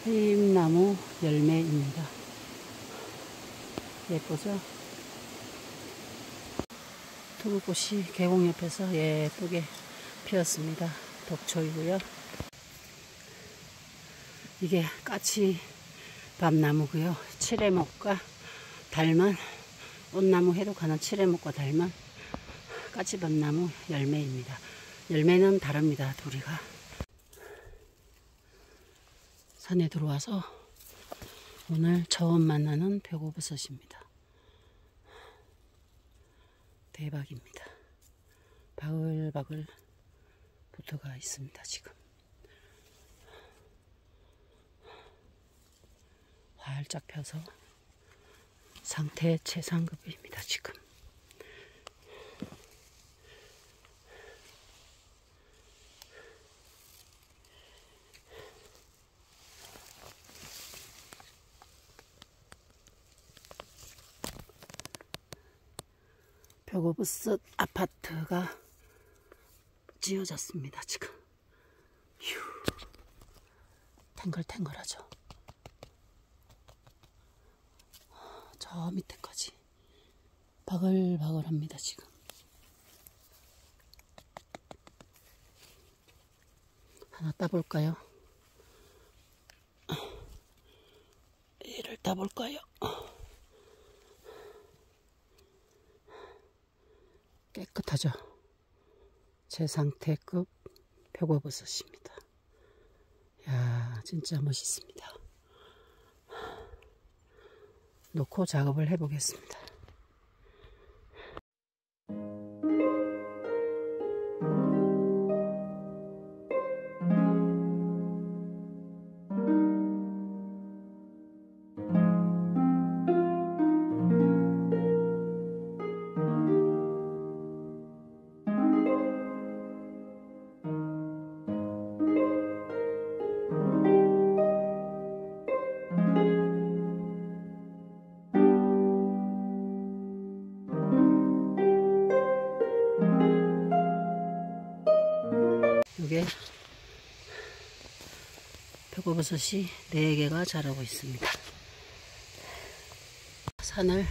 해임나무 열매입니다. 예쁘죠? 두부꽃이 계곡 옆에서 예쁘게 피었습니다. 독초이고요. 이게 까치밥나무고요. 칠해목과 닮은 온나무 해로 가는 칠해목과 닮은 까치밥나무 열매입니다. 열매는 다릅니다. 둘이가 산에 들어와서 오늘 처음 만나는 표고버섯입니다. 대박입니다. 바글바글 붙어가 있습니다. 지금 활짝 펴서 상태 최상급입니다. 지금 표고버섯 아파트가 지어졌습니다. 지금 휴, 탱글탱글하죠. 저 밑에까지 바글바글합니다. 지금 하나 따볼까요? 얘를 따볼까요? 깨끗하죠. 제 상태급 표고버섯입니다. 야, 진짜 멋있습니다. 놓고 작업을 해보겠습니다. 이게 표고버섯이 4개가 자라고 있습니다. 산을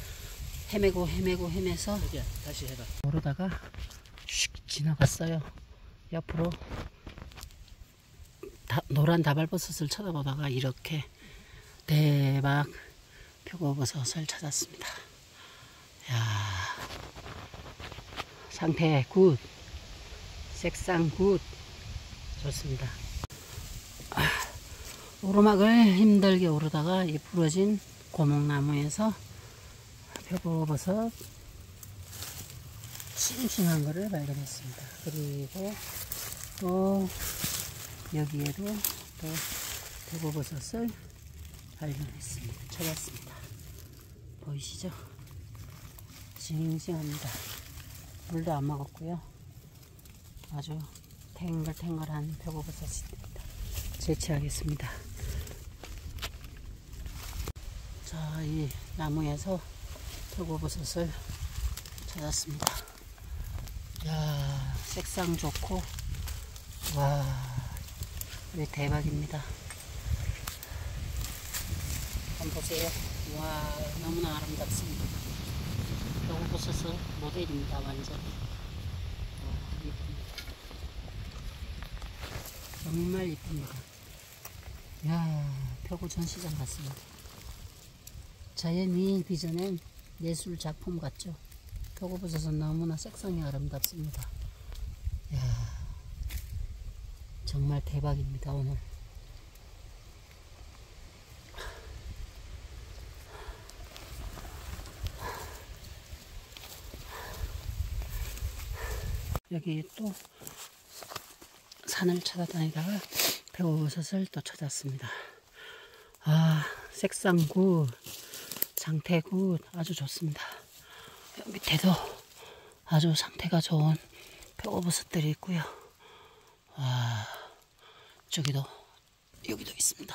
헤매서 다시 해봐. 오르다가 슉 지나갔어요. 옆으로 노란 다발버섯을 쳐다보다가 이렇게 대박 표고버섯을 찾았습니다. 야, 상태 굿, 색상 굿, 좋습니다. 오르막을 힘들게 오르다가 이 부러진 고목나무에서 표고버섯 싱싱한 거를 발견했습니다. 그리고 또 여기에도 또 표고버섯을 발견했습니다. 찾았습니다. 보이시죠? 싱싱합니다. 물도 안 먹었고요. 아주 탱글탱글한 표고버섯입니다. 채취하겠습니다. 자, 이 나무에서 표고버섯을 찾았습니다. 야, 색상 좋고, 와, 이게 대박입니다. 한번 보세요. 와, 너무나 아름답습니다. 표고버섯은 모델입니다. 완전히. 정말 이쁩니다. 야, 표고 전시장 같습니다. 자연이 빚어낸 예술 작품 같죠? 표고버섯은 너무나 색상이 아름답습니다. 야, 정말 대박입니다. 오늘 여기 또 산을 찾아다니다가 표고버섯을 또 찾았습니다. 아, 색상 굿, 상태 굿, 아주 좋습니다. 여기 밑에도 아주 상태가 좋은 표고버섯들이 있고요. 와, 저기도 여기도 있습니다.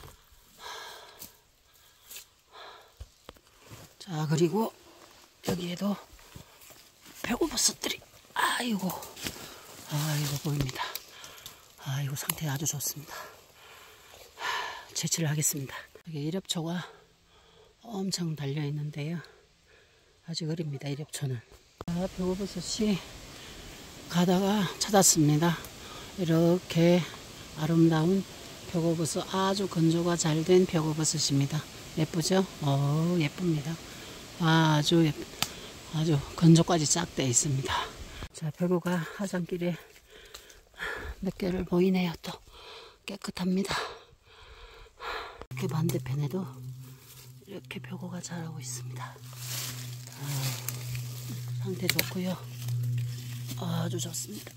자, 그리고 여기에도 표고버섯들이 아이고 보입니다. 아이고, 상태 아주 좋습니다. 채취를 하겠습니다. 여기 이력초가 엄청 달려 있는데요. 아직 어립니다. 이력초는. 표고버섯이 가다가 찾았습니다. 이렇게 아름다운 표고버섯, 아주 건조가 잘 된 표고버섯입니다. 예쁘죠? 예쁩니다. 아주 건조까지 쫙 되어 있습니다. 자, 표고가 하산길에 몇 개를 보이네요. 또 깨끗합니다. 이렇게 반대편에도 이렇게 표고가 자라고 있습니다. 상태 좋고요. 아주 좋습니다.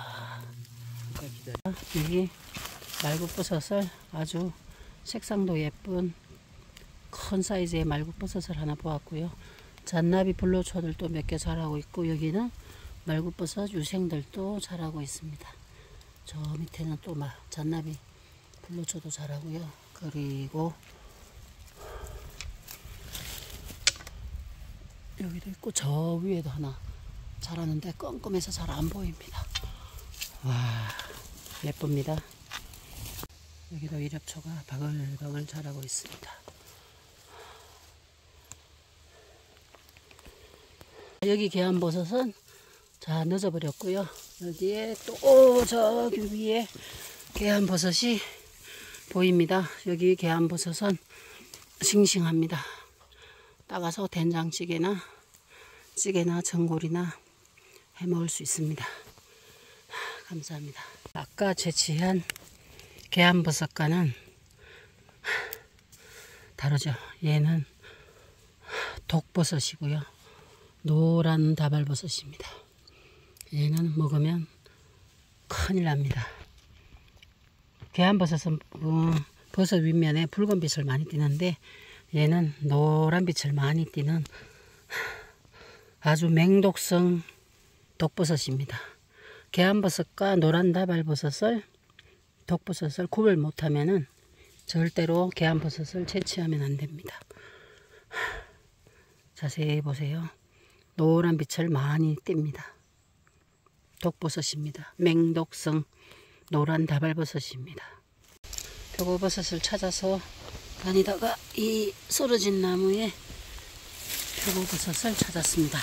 여기 말국버섯을 아주 색상도 예쁜 큰 사이즈의 말국버섯을 하나 보았고요. 잔나비 불로초들도 몇 개 자라고 있고, 여기는 말국버섯 유생들도 자라고 있습니다. 저 밑에는 또 잔나비 불로초도 자라고요. 그리고 여기도 있고, 저 위에도 하나 자라는데 껌껌해서 잘 안 보입니다. 와, 예쁩니다. 여기도 이력초가 바글바글 자라고 있습니다. 여기 계안버섯은 자 늦어버렸고요. 여기에 또 저기 위에 계안버섯이 보입니다. 여기 계안버섯은 싱싱합니다. 따가서 된장찌개나 찌개나 전골이나 해 먹을 수 있습니다. 감사합니다. 아까 채취한 계안버섯과는 다르죠. 얘는 독버섯이고요. 노란 다발버섯입니다. 얘는 먹으면 큰일 납니다. 계안버섯은 버섯 윗면에 붉은 빛을 많이 띠는데, 얘는 노란 빛을 많이 띠는 아주 맹독성 독버섯입니다. 계안버섯과 노란 다발버섯을, 독버섯을 구별 못하면은 절대로 계안버섯을 채취하면 안 됩니다. 자세히 보세요. 노란 빛을 많이 띱니다. 독버섯입니다. 맹독성 노란 다발버섯입니다. 표고버섯을 찾아서 다니다가 이 쓰러진 나무에 표고버섯을 찾았습니다.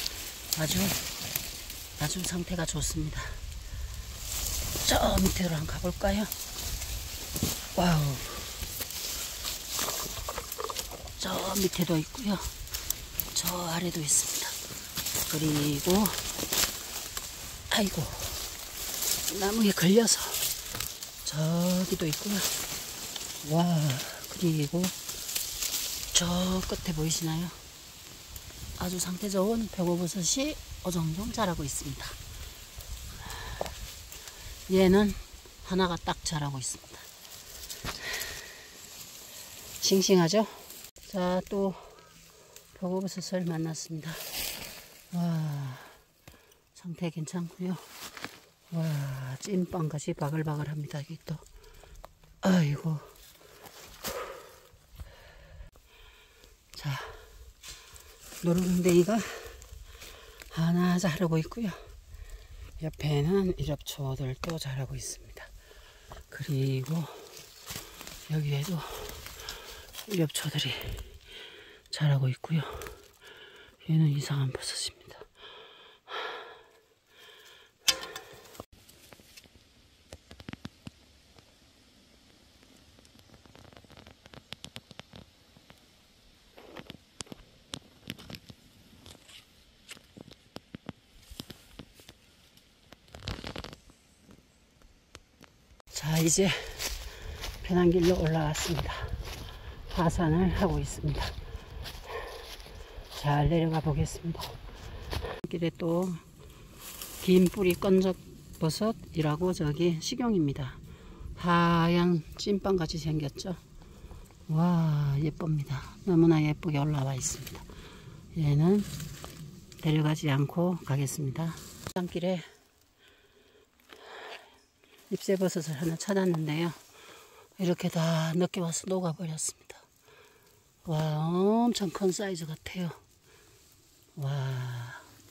아주 상태가 좋습니다. 저 밑으로 한번 가볼까요? 와우, 저 밑에도 있고요. 저 아래도 있습니다. 그리고 아이고, 나무에 걸려서 저기도 있고요. 와, 그리고 저 끝에 보이시나요? 아주 상태 좋은 표고버섯이 어정쩡 자라고 있습니다. 얘는 하나가 딱 자라고 있습니다. 싱싱하죠? 자, 또 표고버섯을 만났습니다. 와, 상태 괜찮고요. 와, 찐빵같이 바글바글합니다. 여기 또 아이고. 자, 노루궁뎅이가 하나 자라고 있고요. 옆에는 이력초들도 자라고 있습니다. 그리고 여기에도 이력초들이 자라고 있고요. 얘는 이상한 버섯입니다. 자, 이제 편한 길로 올라왔습니다. 하산을 하고 있습니다. 잘 내려가 보겠습니다. 길에 또 긴 뿌리 건적버섯이라고 저기 식용입니다. 하얀 찐빵같이 생겼죠. 와, 예쁩니다. 너무나 예쁘게 올라와 있습니다. 얘는 데려가지 않고 가겠습니다. 산길에 잎새버섯을 하나 찾았는데요. 이렇게 다 늦게 와서 녹아버렸습니다. 와, 엄청 큰 사이즈 같아요. 와,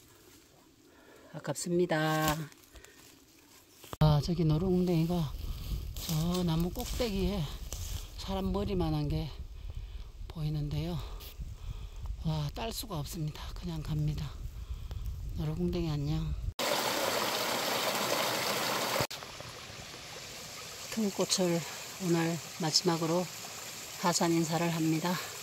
아깝습니다. 아, 저기 노루궁뎅이가 저 나무 꼭대기에 사람 머리만한 게 보이는데요. 와, 딸 수가 없습니다. 그냥 갑니다. 노루궁뎅이 안녕. 등꽃을 오늘 마지막으로 하산 인사를 합니다.